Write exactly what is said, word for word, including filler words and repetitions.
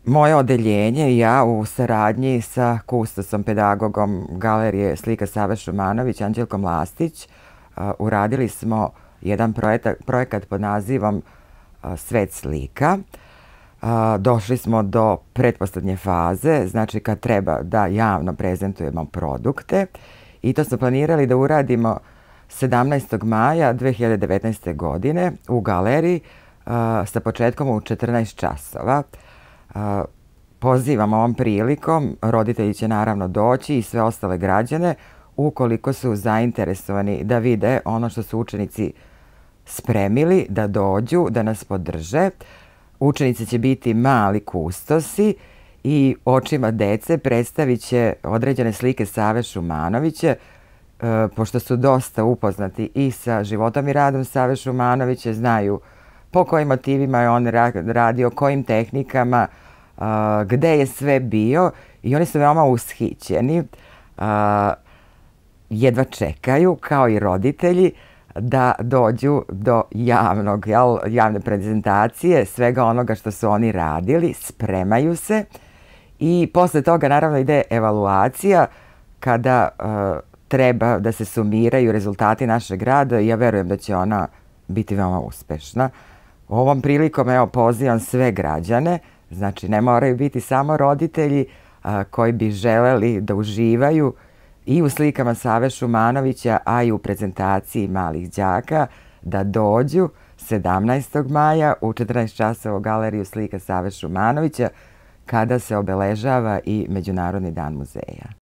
moje odeljenje i ja u saradnji sa kustosom, pedagogom Galerije slika Save Šumanović, Anđelkom Lastić, uradili smo jedan projekat pod nazivom Svet slika. Došli smo do pretposlednje faze, znači kad treba da javno prezentujemo produkte, i to smo planirali da uradimo sedamnaestog maja dve hiljade devetnaeste. godine u galeriji sa početkom u četrnaest časova. Pozivam ovom prilikom, roditelji će naravno doći i sve ostale građane ukoliko su zainteresovani da vide ono što su učenici spremili, da dođu, da nas podrže. Učenici će biti mali kustosi i očima dece predstavit će određene slike Save Šumanovića, pošto su dosta upoznati i sa životom i radom Save Šumanovića, znaju po kojim motivima je on radio, kojim tehnikama, gde je sve bio, i oni su veoma ushićeni. Jedva čekaju, kao i roditelji, da dođu do javnog, javne prezentacije svega onoga što su oni radili, spremaju se i posle toga naravno ide evaluacija kada treba da se sumiraju rezultati našeg rada i ja verujem da će ona biti veoma uspešna. Ovom prilikom, evo, pozivam sve građane, znači ne moraju biti samo roditelji koji bi želeli da uživaju i u slikama Save Šumanovića, a i u prezentaciji malih đaka, da dođu sedamnaestog maja u četrnaest časova u Galeriju slika Save Šumanovića, kada se obeležava i Međunarodni dan muzeja.